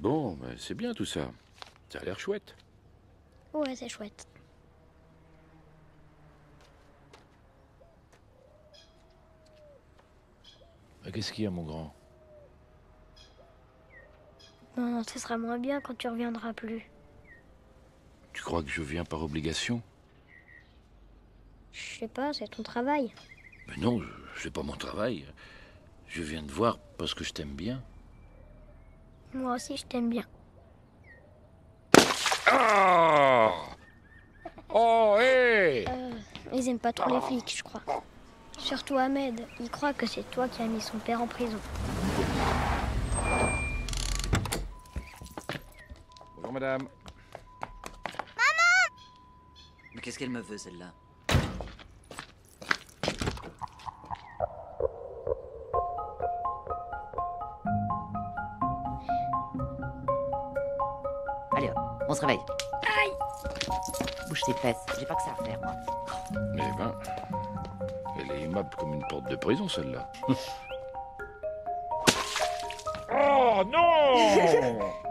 Bon, ben, c'est bien tout ça. Ça a l'air chouette. Ouais, c'est chouette. Qu'est-ce qu'il y a, mon grand? Non, ce sera moins bien quand tu reviendras plus. Tu crois que je viens par obligation? Je sais pas, c'est ton travail. Mais non, c'est pas mon travail. Je viens te voir parce que je t'aime bien. Moi aussi, je t'aime bien. Ah! Oh, hé! Ils aiment pas trop les flics, je crois. Surtout Ahmed, il croit que c'est toi qui as mis son père en prison. Bonjour, madame. Mais qu'est-ce qu'elle me veut, celle-là? Allez hop, on se réveille. Aïe! Bouge tes fesses, j'ai pas que ça à faire, moi. Eh ben, elle est aimable comme une porte de prison, celle-là. Oh, non!